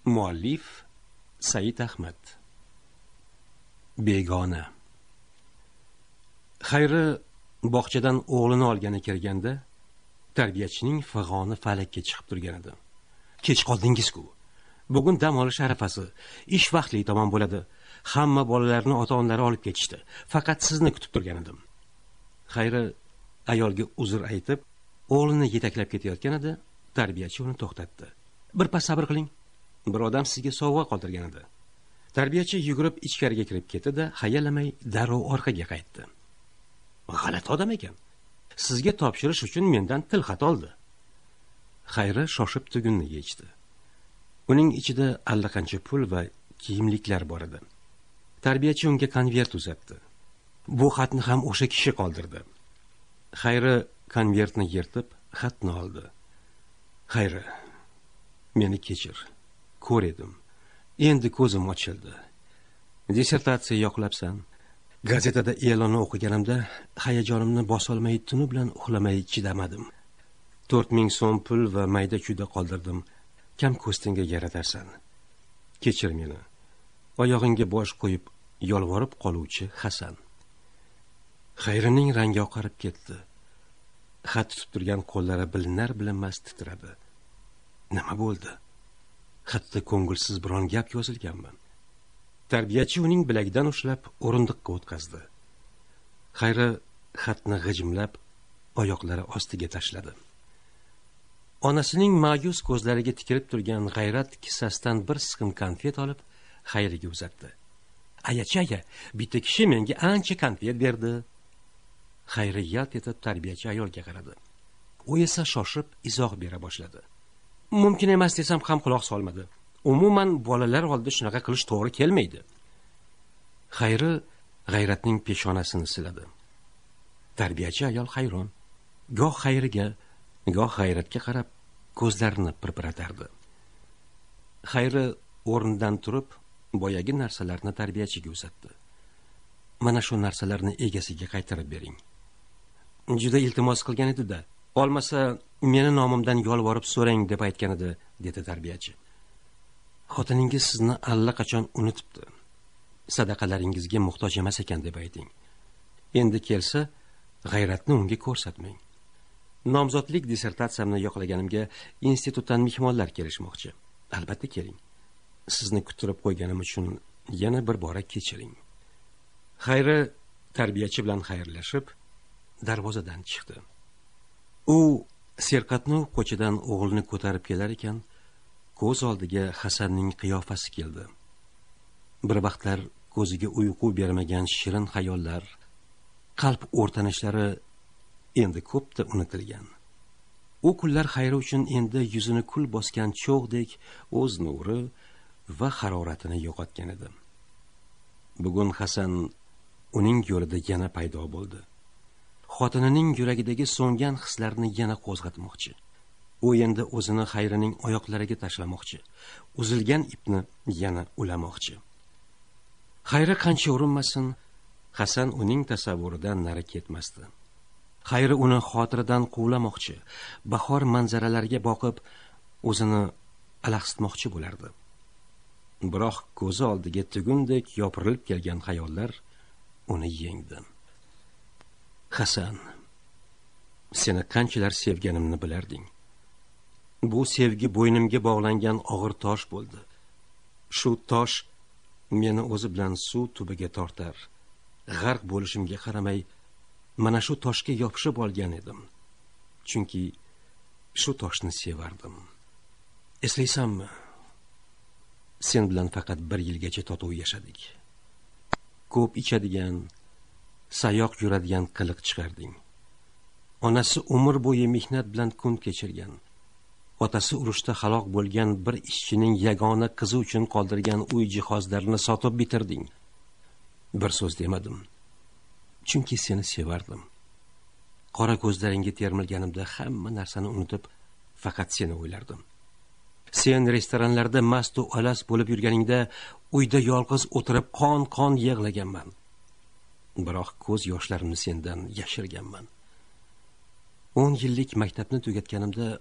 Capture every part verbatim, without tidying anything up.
Muallif Said Ahmad. Begona. Xayri bog'chadan o'g'lini olgani kirganda tarbiyachining fig'oni falakka chiqib turgan edi. Kech qoldingiz-ku. Bugun dam olish arafasi, ish vaqtli tamom bo'ladi. Hamma bolalarni ota-onalari olib ketishdi. Faqat sizni kutib turgan edim. Xayri ayolga uzr aytib, o'g'lini yetaklab ketayotgan edi, tarbiyachi uni to'xtatdi. Bir pas sabr qiling. Bir odam sizga sovg'a qoldirgan edi. Tarbiyachi yugurib ichkariga kirib ketdi-da, hayalamay darrov orqaga qaytdi. G'alati odam ekan. Sizga topshirish uchun mendan tilxat oldi. Xayri shoshib tugunni yechdi. Uning ichida allaqancha pul va kiyimliklar bor edi. Tarbiyachi unga konvert uzatdi. Bu xatni ham o'sha kishi qoldirdi. Xayri konvertni yirtib, xatni oldi. Xayri, meni kechir. Ko'r edim. Endi ko'zim ochildi. Dissertatsiya yoqlabsan. Gazetada e'lonni o'qiganimda hayajonimni bosolmay tuni bilan uxlamay chidamadim. to'rt ming so'm pul va mayda chuyda qoldirdim. Kam ko'stinga yaratarsan. Kechir meni. Oyog'ingga bosh qo'yib yolvorib qoluvchi Hasan. Xayrining rangi oqarib ketdi. Xat tutib turgan qo'llari bilinar bilinmas titradi. Nima bo'ldi? Xatda ko'ngilsiz biron gap yozilganmi? Tarbiyachi uning bilagidan ushlab o'rindiqqa o'tkazdi. Xayri xatni g'ijimlab oyoqlari ostiga tashladi. Onasining ma'yus ko'zlariga tikilib turgan g'ayrat kissasidan bir siqim konfet olib Xayriga uzatdi. Aya-chaya, bitta kishi menga ancha konfet berdi. Xayri yalt etib tarbiyachi ayolga qaradi. U esa shoshib izoh bera boshladi. Mumkin emas desam ham quloq solmadi. Umuman bolalar oldida shunaqa qilish to'g'ri kelmaydi. Xayri g'ayratning peshonasini siladi. Tarbiyachi ayol hayron. Goh Xayriga, goh g'ayratga qarab ko'zlarini pirpiratardi. Xayri o'rnidan turib, boyagi narsalarni tarbiyachiga uzatdi. Mana shu narsalarni egasiga qaytarib bering. Juda iltimos qilgan edi-da, olmasa meni nomimdan yolvorib so'rang deb aytgan edi, dedi tarbiyachi. Xotiningiz sizni allaqachon unutibdi. Sadaqalaringizga muhtoj emas ekan deb ayting. Endi kelsa, g'ayratni unga ko'rsatmang. Nomzodlik dissertatsiyamni yoqlaganimga institutdan mehmonlar kelishmoqchi. Albatta keling. Sizni kuttirib qo'yganim uchun yana bir bora kechiring. Xayri tarbiyachi bilan xayrlashib, darvozadan chiqdi. U serqatnov ko'chadan o'g'lini ko'tarib kelar ekan, ko'z oldiga Hasanning qiyofasi keldi. Bir vaqtlar ko'ziga uyqu bermagan shirin xayollar, qalb o'rtanishlari endi ko'pda unutilgan. U kunlar Xayri uchun endi yuzini kul bosgan cho'g'dek o'z nuri va haroratini yo'qotgan edi. Bugun Hasan uning yo'lida yana paydo bo'ldi. Xotinining yuragidagi so'ngan hislarni yana qo'zg'atmoqchi. U endi o'zini Xayrining oyoqlariga tashlamoqchi. Uzilgan ipni yana ulamoqchi. Xayri qancha urinmasin, Hasan uning tasavvuridan nari ketmasdi. Xayri uni xotiridan quvlamoqchi, bahor manzaralariga boqib, o'zini alahsitmoqchi bo'lardi. Biroq ko'zi oldiga tugundek yopirilib kelgan xayollar uni yengdi. Hasan, seni qanchalar sevganimni bilarding. Bu sevgi bo'ynimga bog'langan og'ir tosh bo'ldi. Shu tosh meni o'zi bilan suv tubiga tortar. G'arq bo'lishimga qaramay, mana shu toshga yopishib olgan edim. Chunki shu toshni sevardim. Eslaysanmi? Sen bilan faqat bir yilgacha totuv yashadik. Ko'p ichadigan, sayoq yuradigan qiliq chiqarding. Onasi umr bo'yi mehnat bilan kun kechirgan. Otasi urushda halok bo'lgan bir ishchining yagona qizi uchun qoldirgan uy jihozlarini sotib bitirding. Bir so'z demadim. Chunki seni sevardim. Qora ko'zlaringga termilganimda hamma narsani unutib, faqat seni o'ylardim. Sen restoranlarda mast va alas bo'lib yurganingda, uyda yolg'iz o'tirib qon-qon yig'laganman. Biroq ko'z yoshlarimni sendan yashirganman. o'n yillik maktabni tugatganimda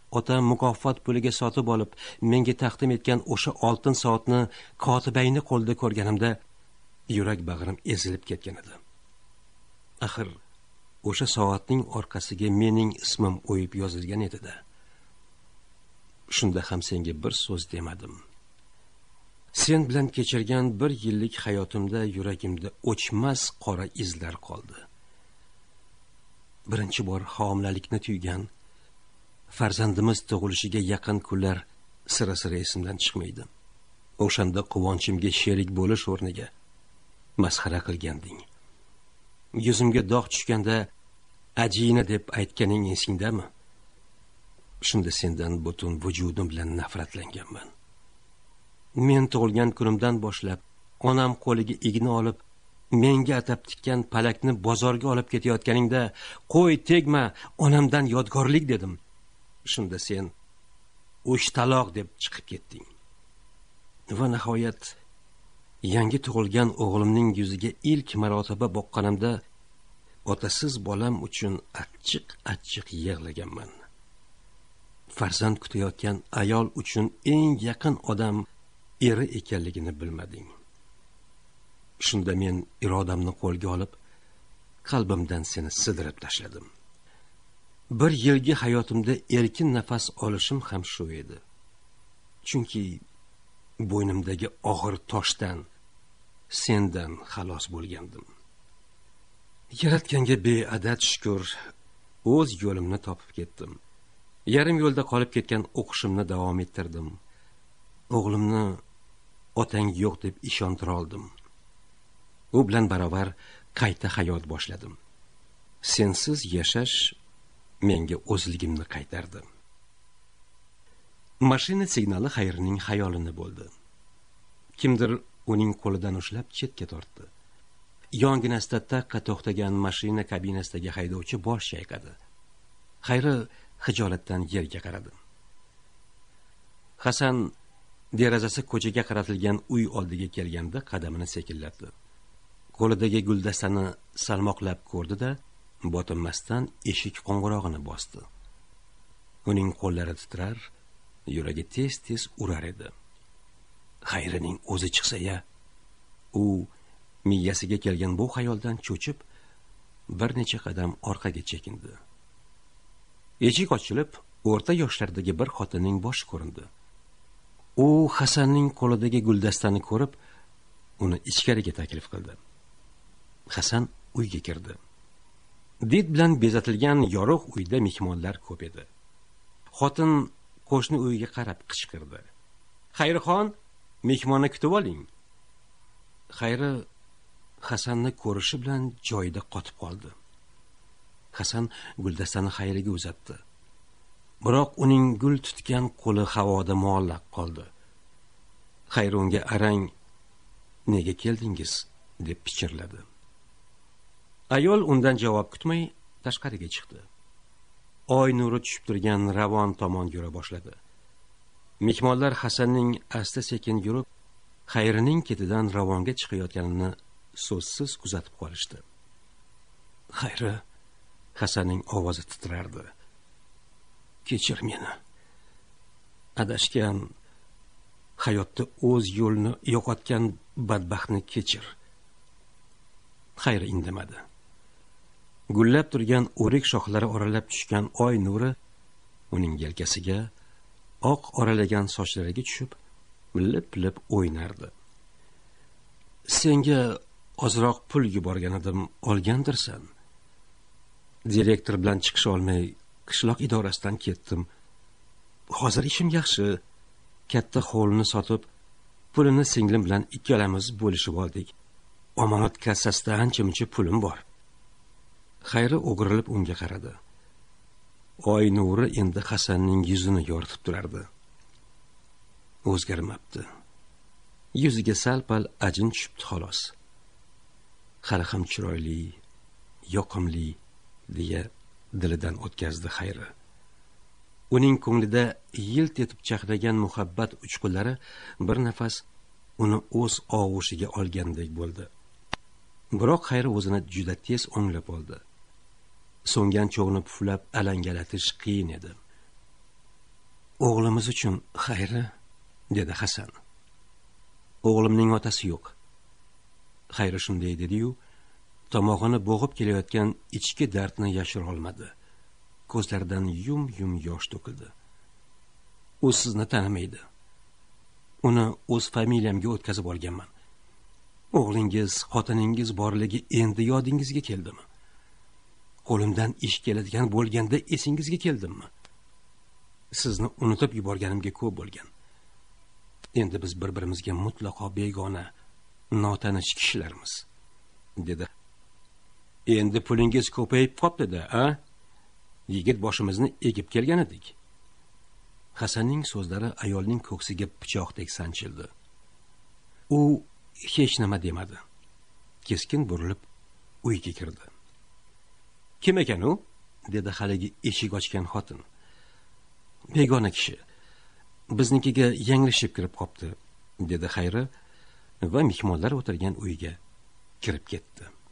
otam mukofot puliga sotib olib menga taqdim etgan o'sha oltin soatni kotibayni qo'lida ko'rganimda yurak bag'rim ezilib ketgan edi. Axir o'sha soatning orqasiga mening ismim o'yib yozilgan edi-da. Shunda ham senga bir so'z demadim. Sen bilan kechirgan bir yillik hayotimda yuragimda o'chmas qora izlar qoldi. Birinchi bor homilalikni tuygan, farzandimiz tug'ilishiga yaqin kunlar sira-sira esimdan chiqmaydi. O'shanda quvonchimga sherik bo'lish o'rniga masxara qilganding. Yuzimga dog' tushganda ajina deb aytganing esingdami? Shunda sendan butun vujudim bilan nafratlanganman. Men tug'ilgan kunimdan boshlab onam qo'liga igna olib menga atab tikkan palakni bozorga olib ketayotganingda, "Qo'y, tegma, onamdan yodgorlik" dedim. Shunda sen "Uch taloq" deb chiqib ketding. Va nihoyat yangi tug'ilgan o'g'limning yuziga ilk marotaba boqqanimda otasiz bolam uchun achchiq-achchiq yig'laganman. Farzand kutayotgan ayol uchun eng yaqin odam eri ekanligini bilmading. Shunda men irodamni qo'lga olib, qalbimdan seni sidirib tashladim. Bir yilgi hayotimda erkin nafas olishim ham shu edi. Chunki bo'ynimdagi og'ir toshdan, sendan xalos bo'lgandim. Yaratganga beadad shukr, o'z yo'limni topib ketdim. Yarim yo'lda qolib ketgan o'qishimni davom ettirdim. O'g'limni otang yo'q deb ishontira oldim. U bilan baravar qayta hayot boshladim. Sensiz yashash menga o'zligimni qaytardi. Mashina signali Xayrning xayolini bo'ldi. Kimdir uning qo'lidan ushlab chetga tortdi. Yonginasida taqqa to'xtagan mashina kabinasidagi haydovchi bosh chayqadi. Xayri xijolatdan yerga qaradi. Hasan derazasi ko'chaga qaratilgan uy oldiga kelganda qadamini sekinlatdi. Qo'lidagi guldastani salmoqlab ko'rdi-da, botinmasdan eshik qo'ng'irog'ini bosdi. Uning qo'llari titrar, yuragi tez-tez urar edi. Xayrining o'zi chiqsa-ya, u miyasiga kelgan bu xayoldan cho'chib, bir necha qadam orqaga chekindi. Eshik ochilib, o'rta yoshlardagi bir xotinning boshi ko'rindi. U Hasanning qo'lidagi guldastani ko'rib, uni ichkariga taklif qildi. Hasan uyga kirdi. Did bilan bezatilgan yorug' uyda mehmonlar ko'p edi. Xotin qo'shni uyga qarab qichqirdi. "Xayrixon, mehmonni kutib oling." Xayri Hasanni ko'rishi bilan joyida qotib qoldi. Hasan guldastani Xayriga uzatdi. Biroq uning gul tutgan qo'li havoda muallaq qoldi. Xayri unga arang "Nega keldingiz?" deb pichirladi. Ayol undan javob kutmay tashqariga chiqdi. Oy nuri tushib turgan ravon tomon yura boshladi. Mehmonlar Hasanning asta-sekin yurib, Xayrining ketidan ravonga chiqayotganini so'zsiz kuzatib qolishdi. Xayri, Hasanning ovozi titrardi. "Kechir meni. Adashgan, hayotda o'z yo'lini yo'qotgan badbaxtni kechir." Xayri indamadi. Gullab turgan o'rik shoxlari oralab tushgan oy nuri uning yelkasiga, oq oralagan sochlariga tushib, lip-lip o'ynardi. "Senga ozroq pul yuborgan edim, olgandirsan. Direktor bilan chiqish olmay, qishloq idorasidan ketdim. Hozir ishim yaxshi. Katta hovlini sotib, pulini singlim bilan ikkalamiz bo'lishib oldik. Omonat kassasida ancha-muncha pulim bor." Xayri o'girilib unga qaradi. Oy nuri endi Hasanning yuzini yoritib turardi. O'zgarmabdi. Yuziga sal-pal ajin tushibdi xolos. Hali ham chiroyli, yoqimli deya dilidan o'tkazdi Xayri. Uning ko'nglida yilt etib chaqnagan muhabbat uchqunlari bir nafas uni o'z og'ushiga olgandek bo'ldi. Biroq Xayri o'zini juda tez o'nglab oldi. So'ngan cho'g'ni puflab alangalatish qiyin edi. O'g'limiz uchun xayri, dedi Hasan. O'g'limning otasi yo'q. Xayri shunday dedi-yu, tomog'ini bo'g'ib kelayotgan ichki dardni yashira olmadi. Ko'zlaridan yum-yum yosh to'kildi. U sizni tanimaydi. Uni o'z familiyamga o'tkazib olganman. O'g'lingiz, xotiningiz borligi endi yodingizga keldimi? Qo'limdan ish keladigan bo'lganda esingizga keldimmi? Sizni unutib yuborganimga ko'p bo'lgan. Endi biz bir-birimizga mutlaqo begona, notanish kishilarmiz, dedi. Endi pulingiz ko'payib qopti-da, a? Yigit boshimizni egib kelgan edik. Hasanning so'zlari ayolning ko'ksiga pichoqdek sanchildi. U hech nima demadi. Keskin burilib uyga kirdi. Kim ekan u? Dedi haligi eshik ochgan xotin. Begona kishi. Biznikiga yanglishib kirib qopti, dedi Xayri va mehmonlar o'tirgan uyga kirib ketdi.